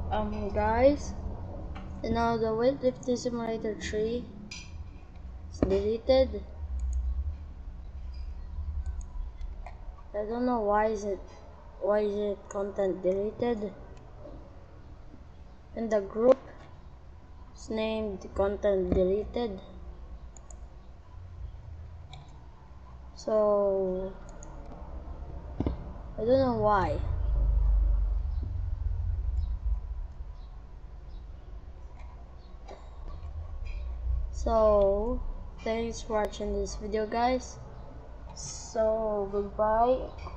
Guys, the weightlifting simulator 3 is deleted. I don't know why is it content deleted, and the group is named content deleted. So I don't know why. So thanks for watching this video, guys. So goodbye.